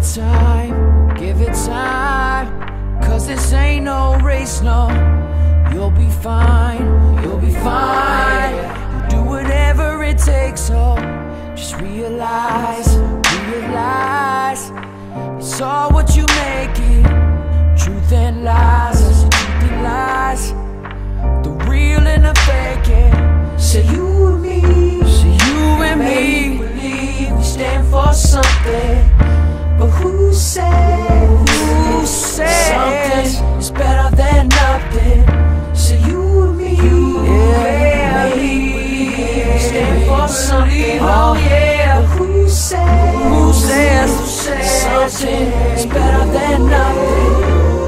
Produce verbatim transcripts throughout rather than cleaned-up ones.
time, give it time, cause this ain't no race, no. You'll be fine, you'll be fine. You'll do whatever it takes, so just realize, realize it's all what you make it. Truth and lies, I say truth and lies, the real and the fake, yeah. Say you and me, say you and me, believe we stand for something. But who says, who says something is better than nothing? So you and me, you yeah, and me, believe we stand for something. Oh yeah. But who says, who says, who says something is better than nothing?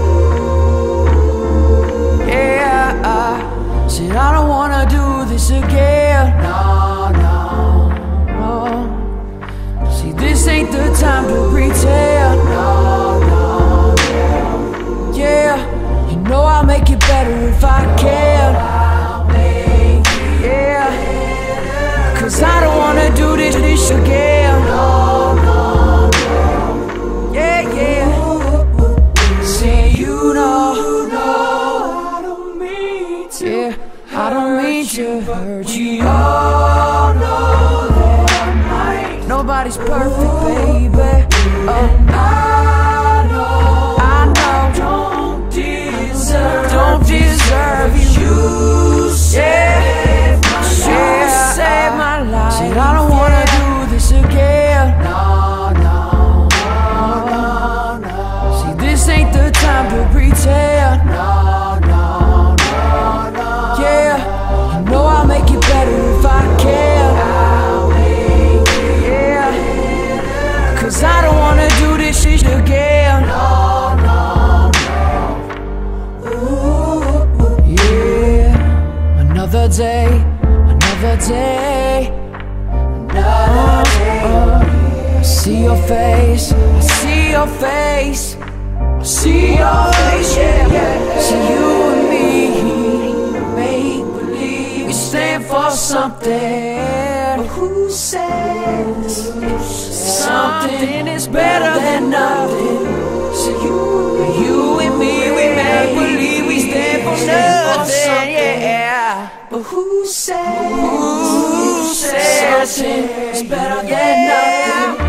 Yeah, I said I don't wanna do this again. No, no, no. See, this ain't the time to pretend. No, no, no. Yeah, you know I'll make it better if I can. I'll make it yeah, cause I don't wanna do this, this again. No, no, no. Yeah, yeah. See, you know, know, I don't mean to, yeah, I don't mean to hurt you. We all know that I might. Nobody's perfect, baby. Oh, I know, I know. Don't deserve, don't deserve you. You saved my life, yeah, saved my life. Said I don't wanna do this again. No, no, no, no, no. See, this ain't the time to pretend. No, no, no, no. Yeah, you know I'll make it better if I can. I'll make it yeah, cause I don't wanna do this shit again. No, no, no. Ooh, ooh. Yeah, another day, another day, another day. Uh, I see your face, I see your face, I see your face, yeah, yeah. See you and me, make believe we stand for something. But who says something is better than nothing? So you, you and me, we make believe we stand for nothing, yeah. But who says, who says something is better than nothing?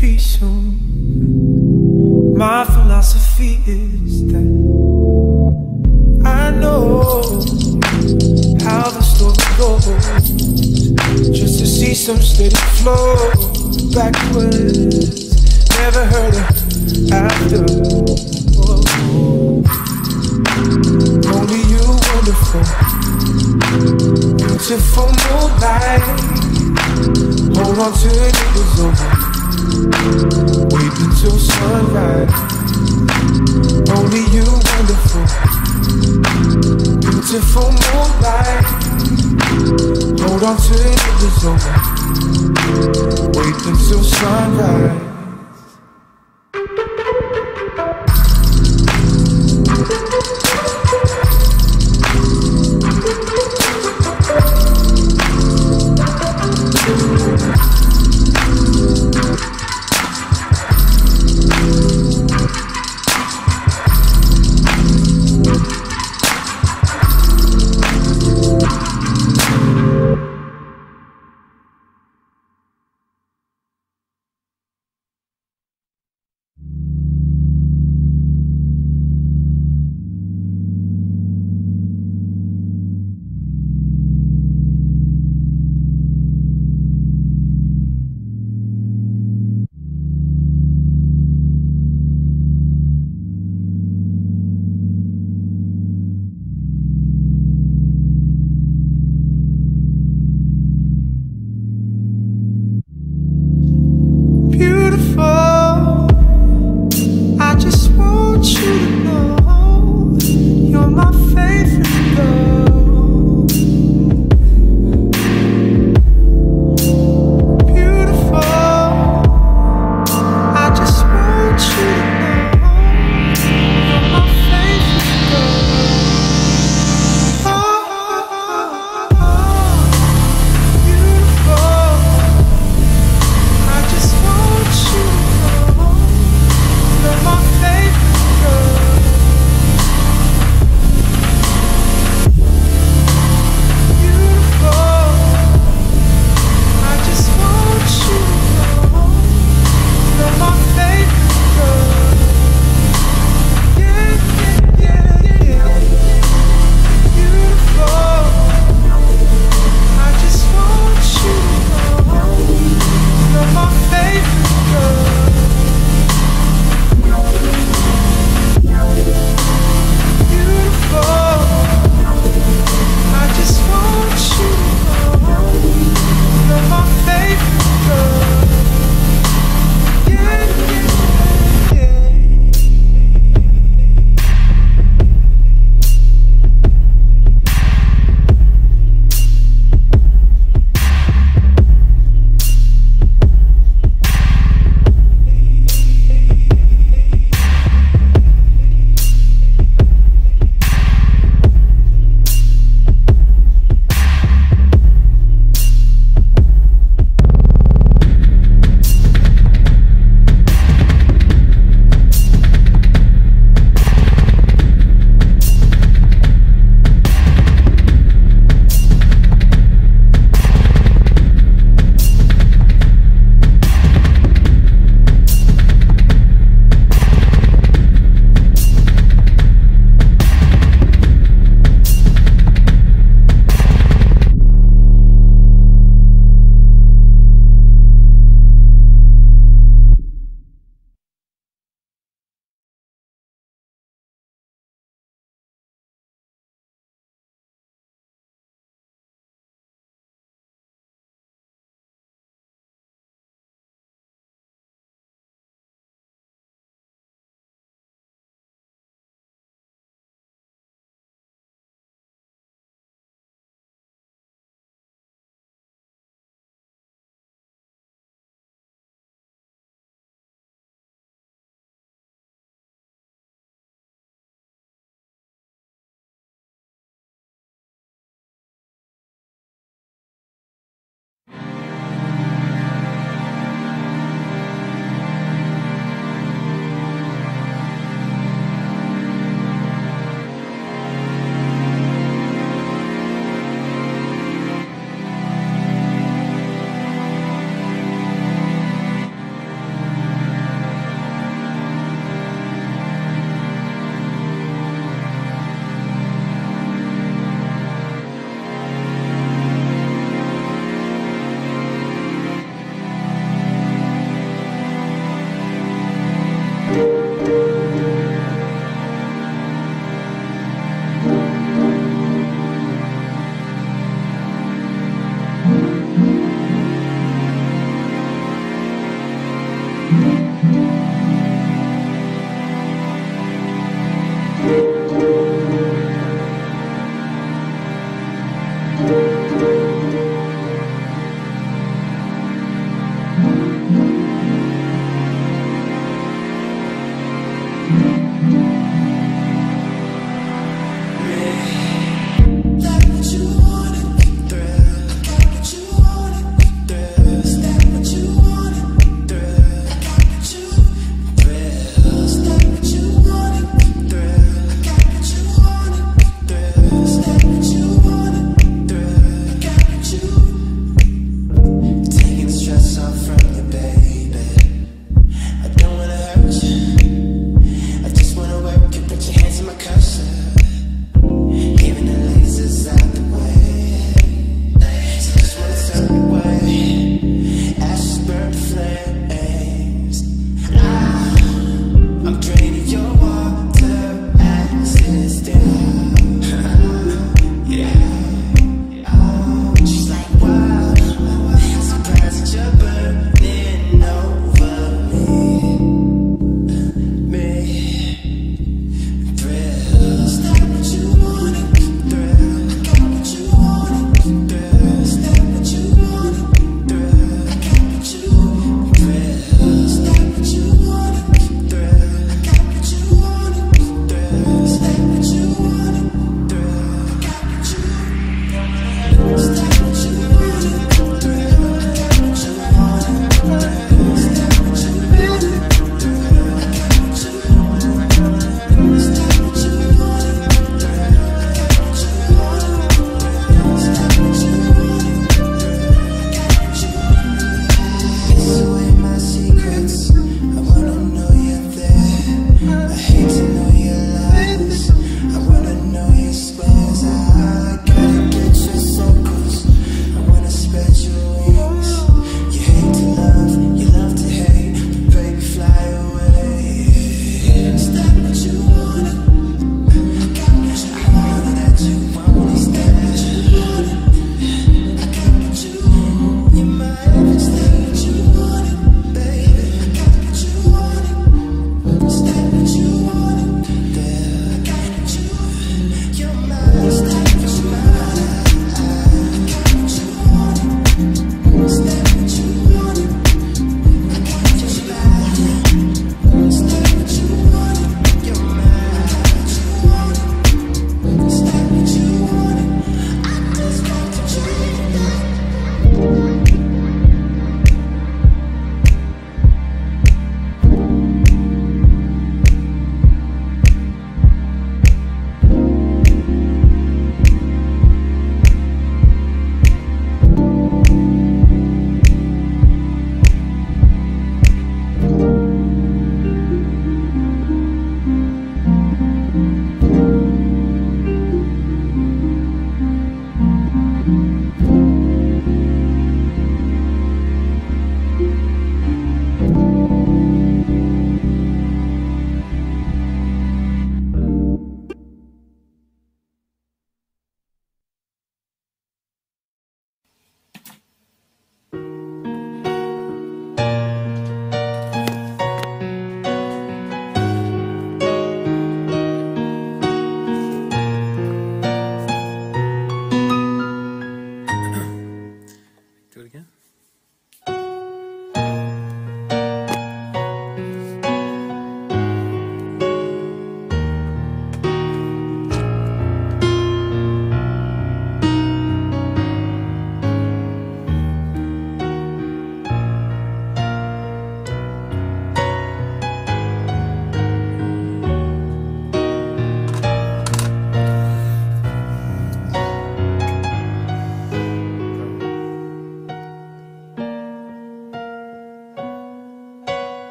peace soon. My philosophy is that I know how the story goes, just to see some steady flow backwards. Never heard of after. Oh, only you, wonderful, beautiful moonlight. Hold on till it is over. Wait until sunrise. Only you, wonderful, beautiful moonlight. Hold on till it is over. Wait until sunrise. I just want you to know you're my favorite girl.